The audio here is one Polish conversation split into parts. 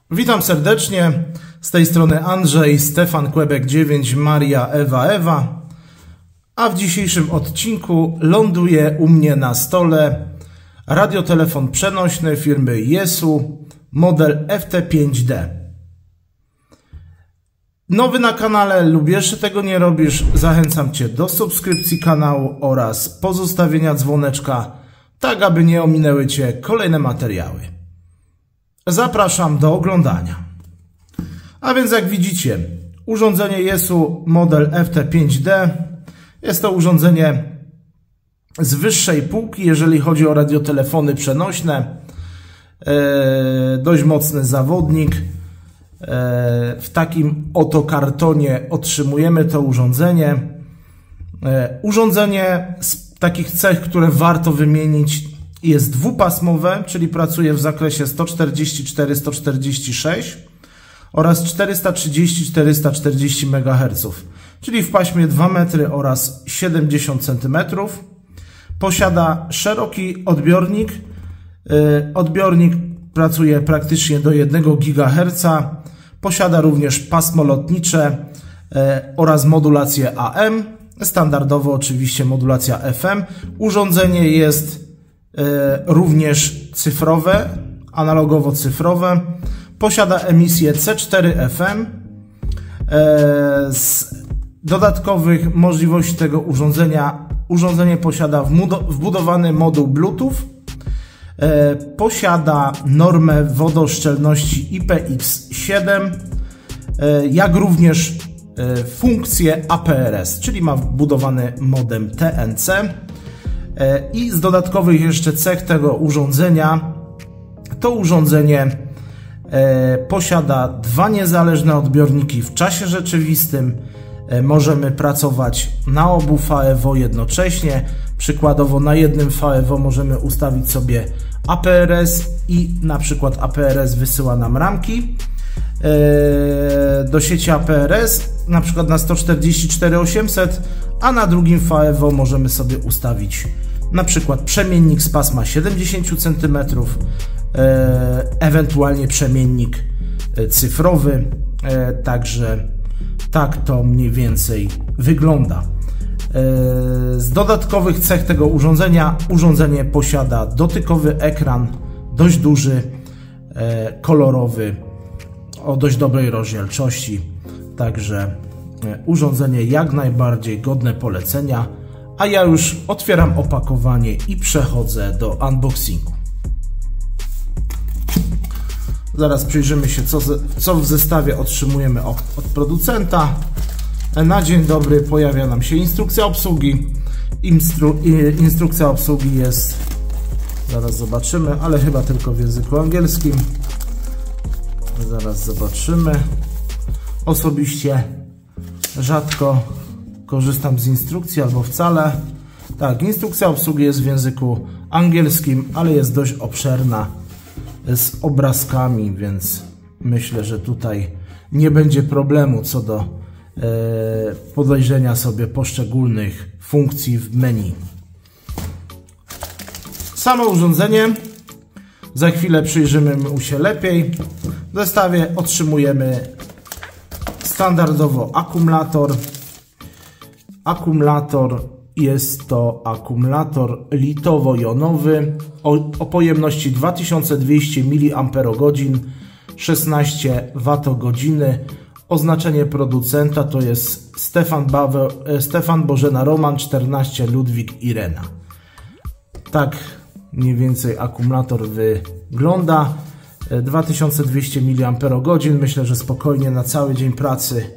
Witam serdecznie, z tej strony Andrzej, Stefan Kłebek 9, Maria Ewa, a w dzisiejszym odcinku ląduje u mnie na stole radiotelefon przenośny firmy Jesu, model FT5D. Nowy na kanale lub jeszcze tego nie robisz, zachęcam Cię do subskrypcji kanału oraz pozostawienia dzwoneczka, tak aby nie ominęły Cię kolejne materiały. Zapraszam do oglądania. A więc jak widzicie, urządzenie Jesu model FT5D jest to urządzenie z wyższej półki, jeżeli chodzi o radiotelefony przenośne. Dość mocny zawodnik. W takim oto kartonie otrzymujemy to urządzenie. Urządzenie z takich cech, które warto wymienić, jest dwupasmowe, czyli pracuje w zakresie 144-146 oraz 430-440 MHz, czyli w paśmie 2 metry oraz 70 cm. Posiada szeroki odbiornik. Odbiornik pracuje praktycznie do 1 GHz. Posiada również pasmo lotnicze oraz modulację AM. Standardowo oczywiście modulacja FM. Urządzenie jest również cyfrowe, analogowo-cyfrowe. Posiada emisję C4 FM. Z dodatkowych możliwości tego urządzenie posiada wbudowany moduł Bluetooth. Posiada normę wodoszczelności IPX7, jak również funkcję APRS, czyli ma wbudowany modem TNC. I z dodatkowych jeszcze cech tego urządzenia, to urządzenie posiada 2 niezależne odbiorniki w czasie rzeczywistym. Możemy pracować na obu VEVO jednocześnie. Przykładowo na jednym VEVO możemy ustawić sobie APRS i na przykład APRS wysyła nam ramki do sieci APRS, na przykład na 144-800, a na drugim VEVO możemy sobie ustawić na przykład przemiennik z pasma 70 cm, ewentualnie przemiennik cyfrowy, także tak to mniej więcej wygląda. Z dodatkowych cech tego urządzenie posiada dotykowy ekran, dość duży, kolorowy, o dość dobrej rozdzielczości, także urządzenie jak najbardziej godne polecenia, a ja już otwieram opakowanie i przechodzę do unboxingu. Zaraz przyjrzymy się, co w zestawie otrzymujemy od producenta. Na dzień dobry pojawia nam się instrukcja obsługi. Instrukcja obsługi jest, zaraz zobaczymy, ale chyba tylko w języku angielskim. Zaraz zobaczymy. Osobiście rzadko korzystam z instrukcji albo wcale. Tak, instrukcja obsługi jest w języku angielskim, ale jest dość obszerna, z obrazkami, więc myślę, że tutaj nie będzie problemu co do podejrzenia sobie poszczególnych funkcji w menu. Samo urządzenie za chwilę przyjrzymy mu się lepiej. W zestawie otrzymujemy standardowo akumulator. Jest to akumulator litowo-jonowy o pojemności 2200 mAh, 16 Wh. Oznaczenie producenta to jest Stefan Bożena Roman 14 Ludwik Irena. Tak mniej więcej akumulator wygląda. 2200 mAh. Myślę, że spokojnie na cały dzień pracy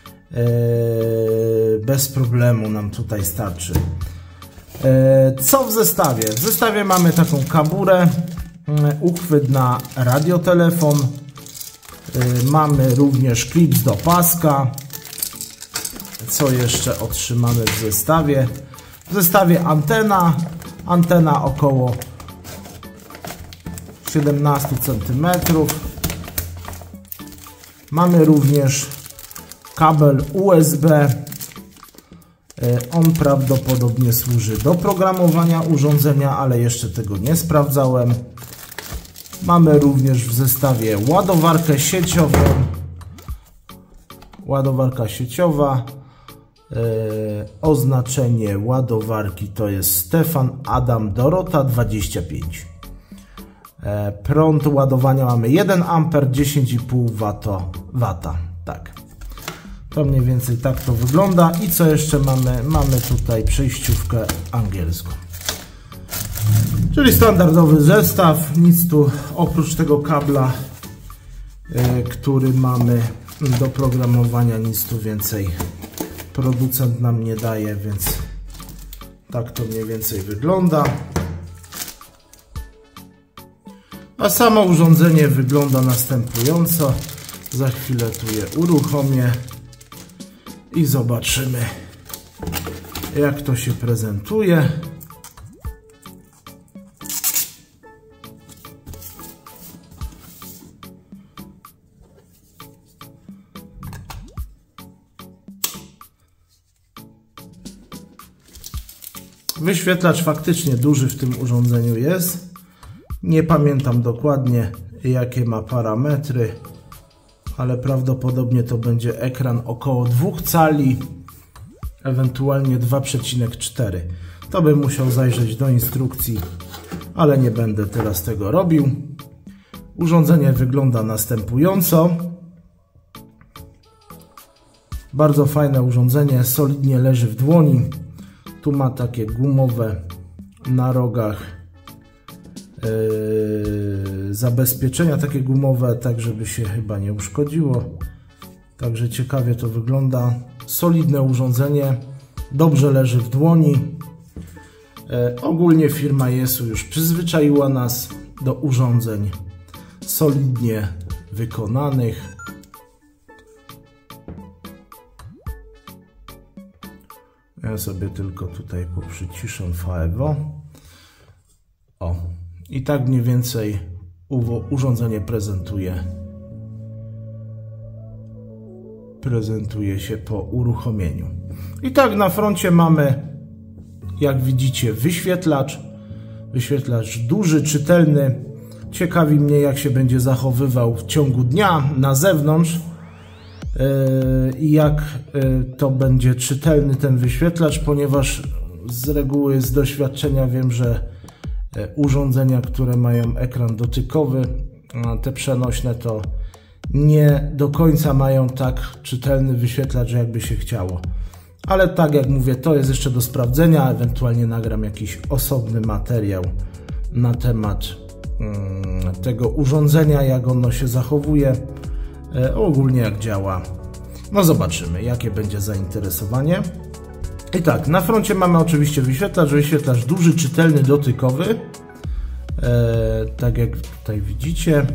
bez problemu nam tutaj starczy. Co w zestawie? W zestawie mamy taką kaburę, uchwyt na radiotelefon, mamy również klips do paska. Co jeszcze otrzymamy w zestawie? W zestawie antena około 17 cm. Mamy również kabel USB. On prawdopodobnie służy do programowania urządzenia, ale jeszcze tego nie sprawdzałem. Mamy również w zestawie ładowarkę sieciową. Ładowarka sieciowa. Oznaczenie ładowarki to jest Stefan Adam Dorota 25. Prąd ładowania mamy 1 A, 10,5 W. Tak. To mniej więcej tak to wygląda. I co jeszcze mamy? Mamy tutaj przejściówkę angielską. Czyli standardowy zestaw. Nic tu oprócz tego kabla, który mamy do programowania, nic tu więcej producent nam nie daje, więc tak to mniej więcej wygląda. A samo urządzenie wygląda następująco. Za chwilę tu je uruchomię i zobaczymy, jak to się prezentuje. Wyświetlacz faktycznie duży w tym urządzeniu jest. Nie pamiętam dokładnie, jakie ma parametry, ale prawdopodobnie to będzie ekran około 2 cali, ewentualnie 2,4. To bym musiał zajrzeć do instrukcji, ale nie będę teraz tego robił. Urządzenie wygląda następująco. Bardzo fajne urządzenie, solidnie leży w dłoni. Tu ma takie gumowe na rogach zabezpieczenia, takie gumowe, tak żeby się chyba nie uszkodziło. Także ciekawie to wygląda. Solidne urządzenie, dobrze leży w dłoni. Ogólnie firma Jesu już przyzwyczaiła nas do urządzeń solidnie wykonanych. Ja sobie tylko tutaj poprzyciszę FAEWO. O, i tak mniej więcej urządzenie prezentuje się po uruchomieniu. I tak na froncie mamy, jak widzicie, wyświetlacz. Wyświetlacz duży, czytelny. Ciekawi mnie, jak się będzie zachowywał w ciągu dnia na zewnątrz. I jak to będzie czytelny ten wyświetlacz, ponieważ z reguły, z doświadczenia wiem, że urządzenia, które mają ekran dotykowy, te przenośne, to nie do końca mają tak czytelny wyświetlacz, jakby się chciało. Ale tak jak mówię, to jest jeszcze do sprawdzenia, ewentualnie nagram jakiś osobny materiał na temat tego urządzenia, jak ono się zachowuje, ogólnie jak działa. No zobaczymy, jakie będzie zainteresowanie. I tak, na froncie mamy oczywiście wyświetlacz duży, czytelny, dotykowy. Tak jak tutaj widzicie.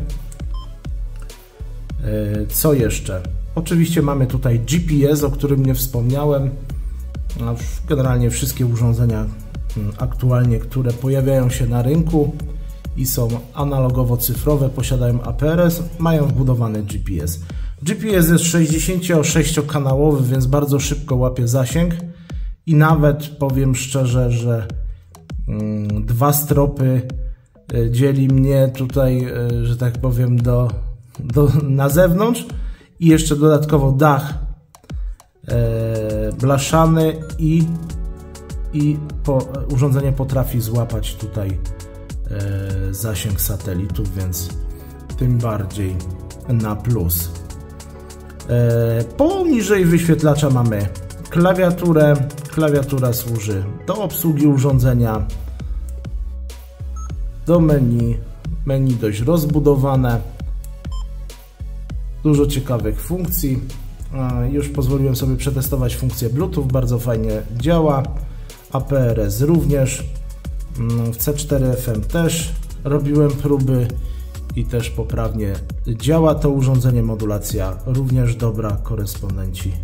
Co jeszcze? Oczywiście mamy tutaj GPS, o którym nie wspomniałem. Generalnie wszystkie urządzenia aktualnie, które pojawiają się na rynku i są analogowo-cyfrowe, posiadają APRS, mają wbudowany GPS. GPS jest 66-kanałowy, więc bardzo szybko łapie zasięg i nawet powiem szczerze, że 2 stropy dzieli mnie tutaj, że tak powiem, na zewnątrz i jeszcze dodatkowo dach blaszany i urządzenie potrafi złapać tutaj zasięg satelitów, więc tym bardziej na plus. Poniżej wyświetlacza mamy klawiaturę. Klawiatura służy do obsługi urządzenia, do menu. Menu dość rozbudowane, dużo ciekawych funkcji. Już pozwoliłem sobie przetestować funkcję Bluetooth, bardzo fajnie działa. APRS również, w C4 FM też robiłem próby i też poprawnie działa to urządzenie. Modulacja również dobra, korespondenci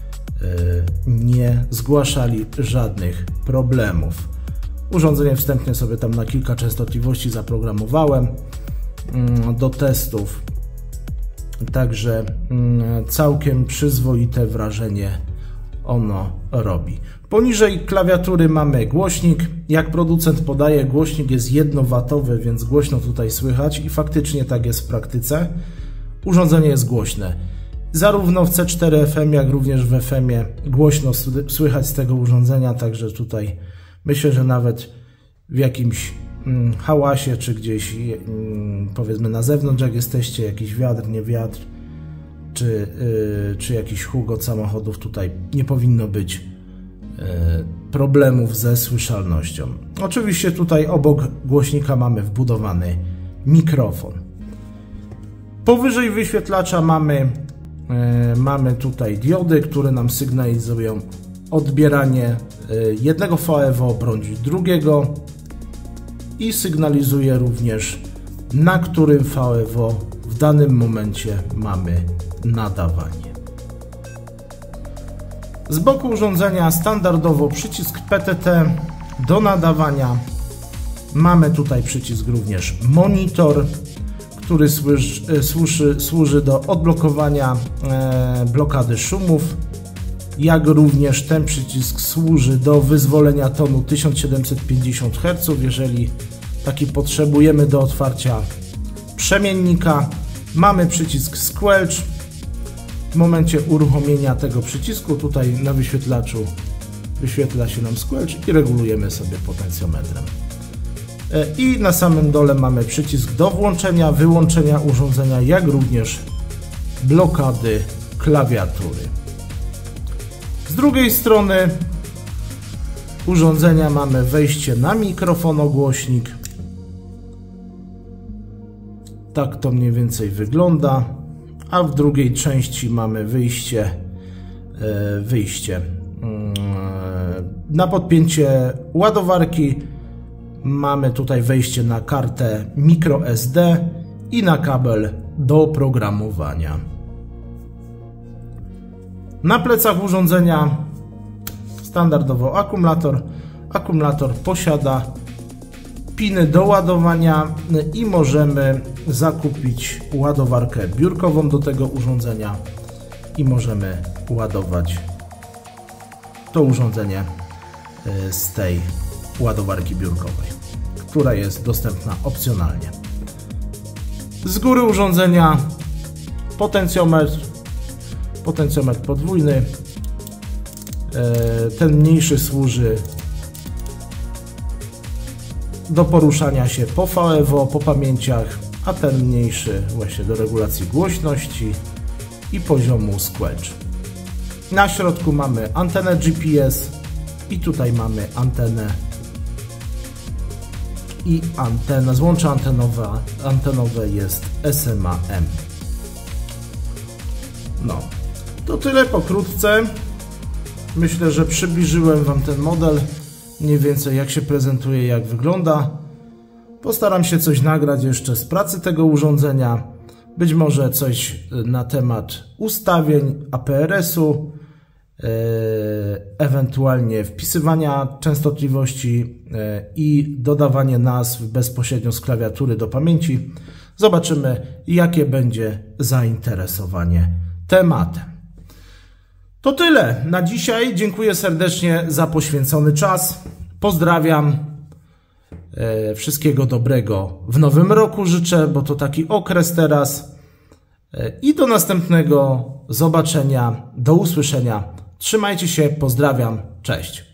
nie zgłaszali żadnych problemów. Urządzenie wstępnie sobie tam na kilka częstotliwości zaprogramowałem do testów, także całkiem przyzwoite wrażenie ono robi. Poniżej klawiatury mamy głośnik. Jak producent podaje, głośnik jest 1W, więc głośno tutaj słychać i faktycznie tak jest w praktyce. Urządzenie jest głośne. Zarówno w C4 FM, jak również w FM-ie głośno słychać z tego urządzenia, także tutaj myślę, że nawet w jakimś hałasie, czy gdzieś powiedzmy na zewnątrz, jak jesteście, jakiś wiatr, nie wiatr, czy jakiś huk od samochodów, tutaj nie powinno być problemów ze słyszalnością. Oczywiście tutaj obok głośnika mamy wbudowany mikrofon. Powyżej wyświetlacza mamy tutaj diody, które nam sygnalizują odbieranie jednego VEVO bądź drugiego i sygnalizuje również, na którym VEVO w danym momencie mamy nadawanie. Z boku urządzenia standardowo przycisk PTT do nadawania. Mamy tutaj przycisk również monitor, który służy do odblokowania blokady szumów, jak również ten przycisk służy do wyzwolenia tonu 1750 Hz, jeżeli taki potrzebujemy do otwarcia przemiennika. Mamy przycisk Squelch. W momencie uruchomienia tego przycisku tutaj na wyświetlaczu wyświetla się nam Squelch i regulujemy sobie potencjometrem. I na samym dole mamy przycisk do włączenia, wyłączenia urządzenia, jak również blokady klawiatury. Z drugiej strony urządzenia mamy wejście na mikrofon-głośnik. Tak to mniej więcej wygląda, a w drugiej części mamy wyjście na podpięcie ładowarki. Mamy tutaj wejście na kartę microSD i na kabel do oprogramowania. Na plecach urządzenia standardowo akumulator. Akumulator posiada piny do ładowania i możemy zakupić ładowarkę biurkową do tego urządzenia i możemy ładować to urządzenie z tej ładowarki biurkowej, która jest dostępna opcjonalnie. Z góry urządzenia potencjometr podwójny. Ten mniejszy służy do poruszania się po VEVO, po pamięciach, a ten mniejszy właśnie do regulacji głośności i poziomu Squelch. Na środku mamy antenę GPS i tutaj mamy antenę i antena, złącze antenowe jest SMA-M. No, to tyle pokrótce. Myślę, że przybliżyłem Wam ten model, mniej więcej jak się prezentuje, jak wygląda. Postaram się coś nagrać jeszcze z pracy tego urządzenia, być może coś na temat ustawień APRS-u, ewentualnie wpisywania częstotliwości i dodawanie nazw bezpośrednio z klawiatury do pamięci. Zobaczymy, jakie będzie zainteresowanie tematem. To tyle na dzisiaj. Dziękuję serdecznie za poświęcony czas. Pozdrawiam. Wszystkiego dobrego w nowym roku życzę, bo to taki okres teraz. I do następnego zobaczenia, do usłyszenia. Trzymajcie się, pozdrawiam, cześć.